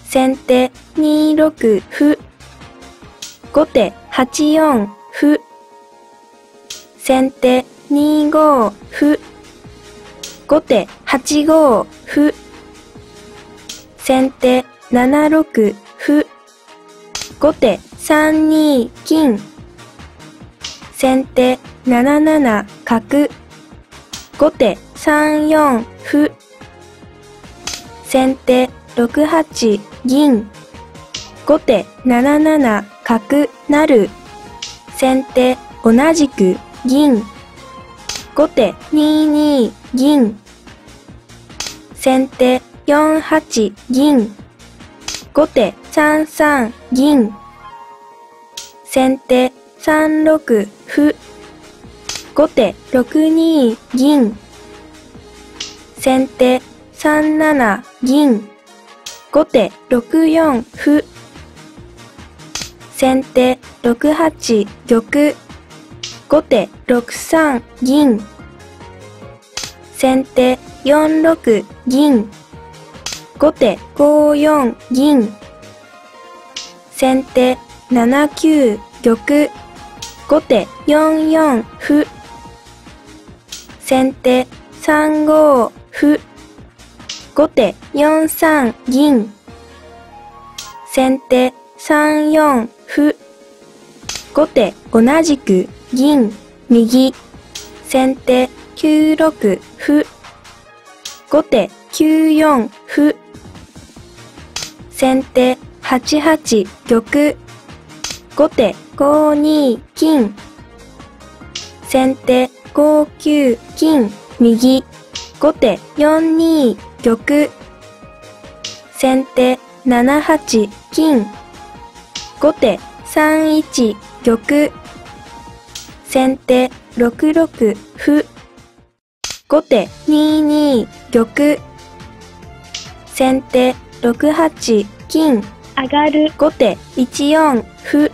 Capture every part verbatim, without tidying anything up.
先手にろく歩。後手はちよん歩。先手にご歩。後手はちご歩。先手ななろく歩。後手さんに金。先手なななな角。後手さんよん歩。先手ろくはち銀。後手なななな角成。先手同じく銀。後手にに銀。先手よんはち銀。後手さんさん銀。先手さんろく歩。後手ろくに銀。先手さんなな銀。後手ろくよん歩。先手ろくはち玉。後手ろくさん銀。先手よんろく銀。後手ごよん銀。先手ななきゅう玉。後手よんよん歩。先手さんご歩。後手よんさん銀。先手さんよん歩。後手同じく銀右。先手きゅうろく歩。後手きゅうよん歩。先手はちはち玉。後手ごに金。先手ごきゅう金右。後手よんに玉。先手ななはち金。後手さんいち玉。先手ろくろく歩。後手にに玉。先手ろくはち金上がる。後手いちよん歩。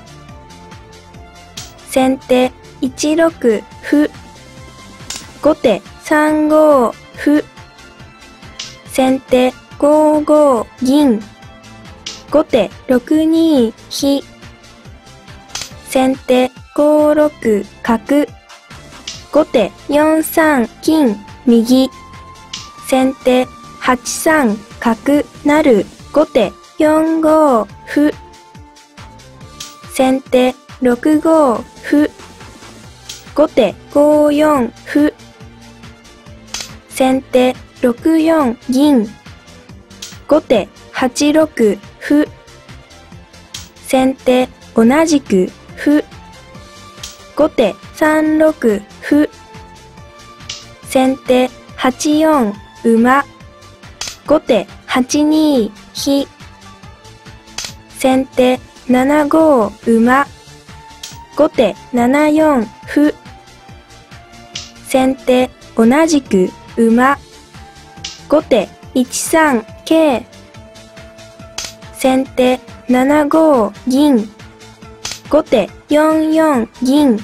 先手いちろく歩。後手さんご歩。先手ごご銀。後手ろくに飛。先手ごろく角。後手よんさん金右。先手はちさん角成。後手よんご歩。先手ろくご歩。後手ごよん歩。先手ろくよん銀。後手はちろく歩。先手同じく歩。後手さんろく歩。先手はちよん馬。後手はちに飛。先手ななご馬。後手ななよん歩。先手同じく馬。後手いちさん桂。先手ななご銀。後手よんよん銀。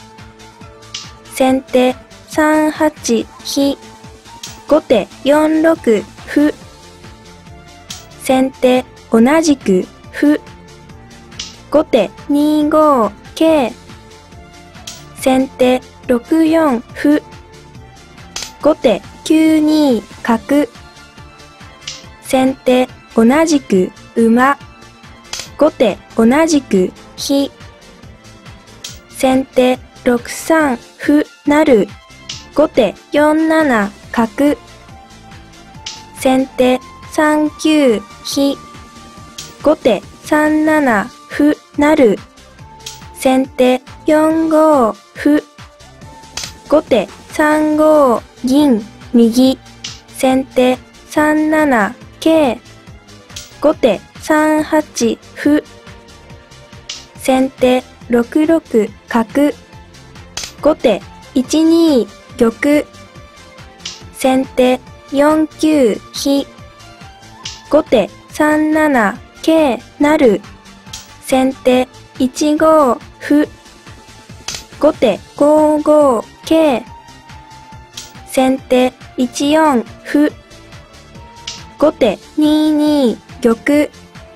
先手さんはち飛。後手よんろく歩。先手同じく歩。後手にご桂。先手ろくよん歩。後手きゅうに角。先手同じく馬。後手同じく飛。先手ろくさん歩成。後手よんなな角。先手さんきゅう飛。後手さんなな歩成。先手よんご歩。後手さんご銀右。先手さんなな桂。後手さんはち歩。先手ろくろく角。後手いちに玉。先手よんきゅう飛。後手さんなな桂成。先手いちご歩。後手ごご桂。先手いちよん歩。後手にに玉。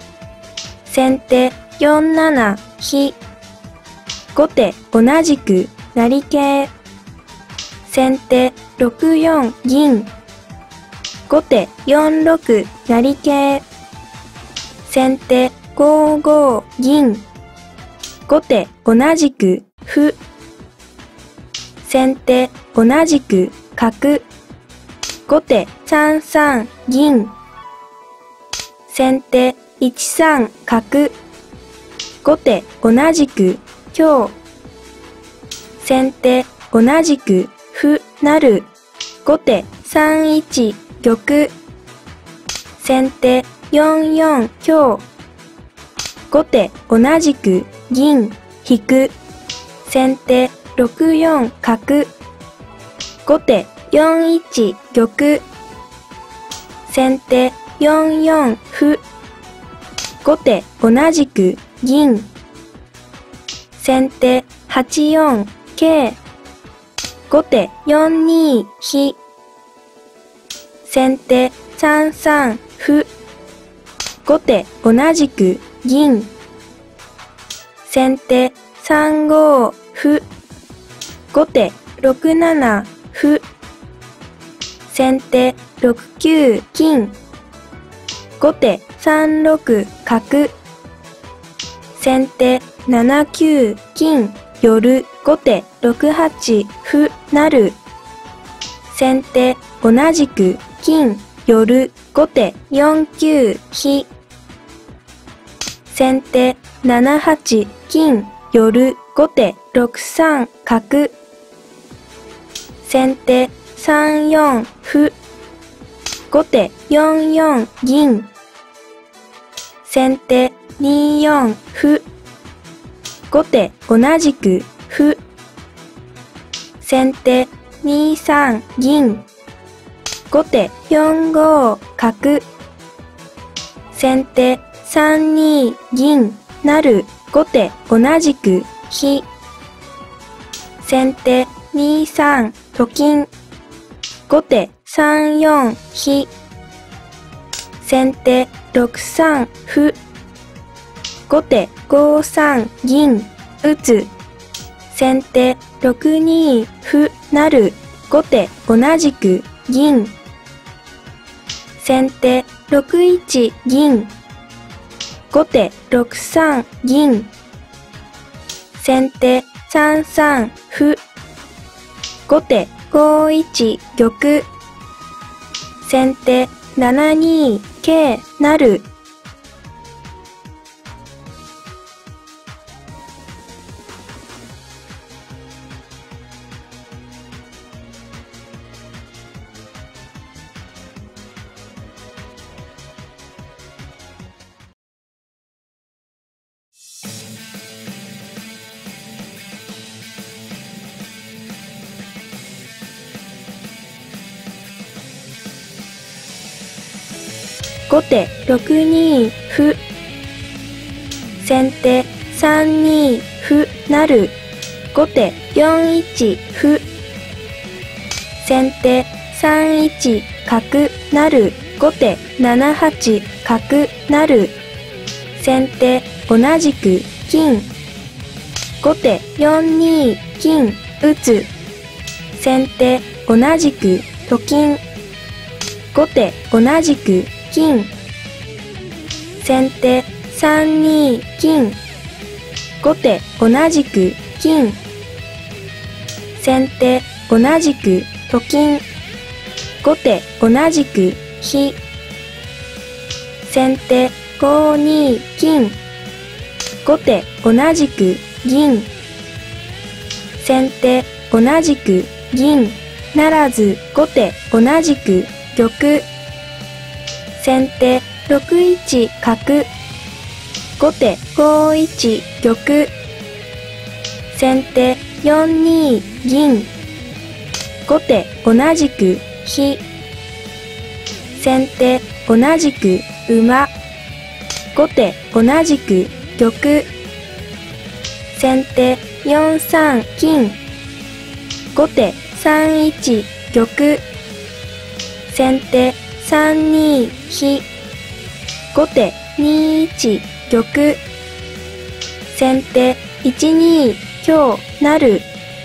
先手よんなな飛。後手同じく成桂。先手ろくよん銀。後手よんろく成桂。先手ごご銀。後手同じく歩。先手同じく角。後手さんさん銀。先手いちさん角。後手同じく香。先手同じく歩成。後手さんいち玉。先手よんよん香。後手同じく銀引く。先手ろくよん角。後手よんいち玉。先手よんよん歩。後手同じく銀。先手はちよん桂。後手よんに飛。先手さんさん歩。後手同じく銀。先手さんご歩。後手ろくなな歩。先手ろくきゅう金。後手さんろく角。先手ななきゅう金寄る。後手ろくはち歩成。先手同じく金寄る。後手よんきゅう飛。先手ななはち金寄る。後手ろくさん角。先手さんよん歩。後手よんよん銀。先手によん歩。後手同じく歩。先手にさん銀。後手よんご角。先手さんに銀成。後手同じく飛。先手にさんと金。後手さんよん飛。先手ろくさん歩。後手ごさん銀打つ。先手ろくに歩成。後手同じく銀。先手ろくいち銀。後手ろくさん銀。先手さんさん歩。後手ごいち玉。先手ななに桂成。後手ろくに歩。先手さんに歩成。後手よんいち歩。先手さんいち角成。後手ななはち角成。先手同じく金。後手よんに金打つ。先手同じくと金。後手同じく金。先手さんに金。後手同じく金。先手同じくと金。後手同じく飛。先手ごに金。後手同じく銀。先手同じく銀ならず。後手同じく玉。先手ろくいち角。後手ごいち玉。先手よんに銀。後手同じく飛。先手同じく馬。後手同じく玉。先手よんさん金。後手さんいち玉。先手さんに飛。後手にいち玉。先手いちに香成。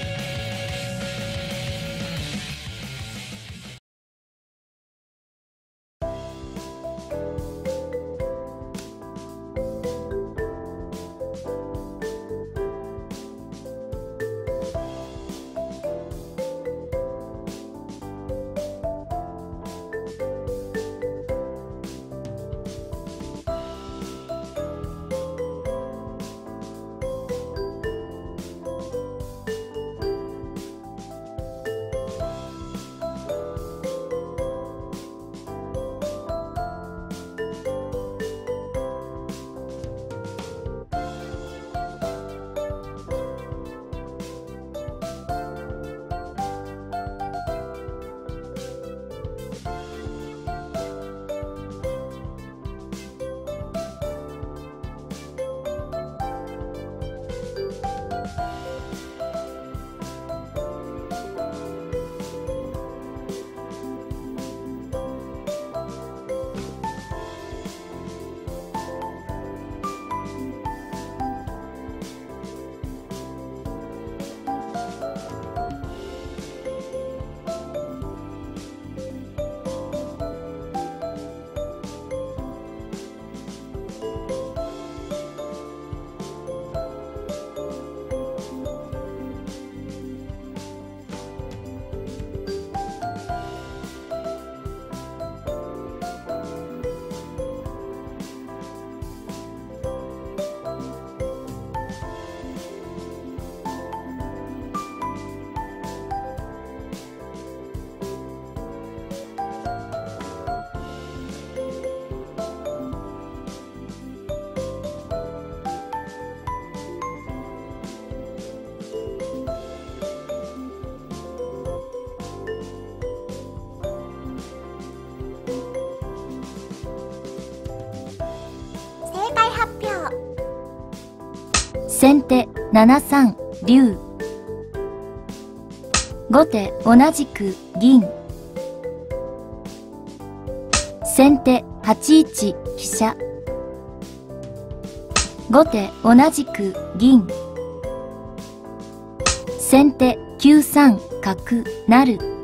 正解発表。 先手ななさん竜。後手同じく銀。先手はちいち飛車。後手同じく銀。先手きゅうさん角成。